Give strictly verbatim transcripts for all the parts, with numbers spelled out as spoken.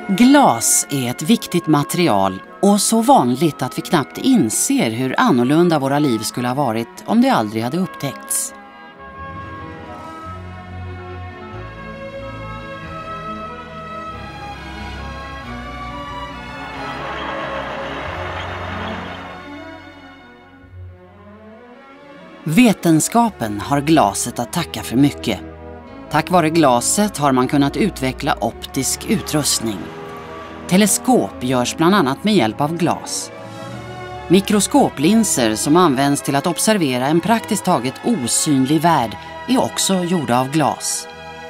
Glas är ett viktigt material och så vanligt att vi knappt inser hur annorlunda våra liv skulle ha varit om det aldrig hade upptäckts. Vetenskapen har glaset att tacka för mycket. Tack vare glaset har man kunnat utveckla optisk utrustning. Teleskop görs bland annat med hjälp av glas. Mikroskoplinser som används till att observera en praktiskt taget osynlig värld är också gjorda av glas.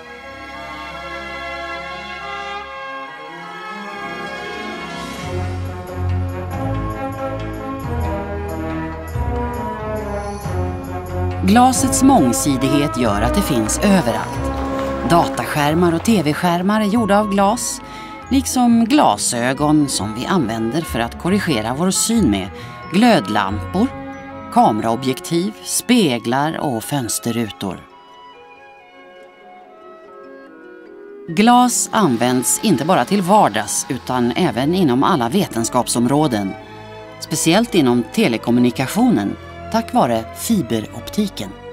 Glasets mångsidighet gör att det finns överallt. Dataskärmar och tv-skärmar är gjorda av glas, liksom glasögon som vi använder för att korrigera vår syn med, glödlampor, kameraobjektiv, speglar och fönsterrutor. Glas används inte bara till vardags utan även inom alla vetenskapsområden, speciellt inom telekommunikationen tack vare fiberoptiken.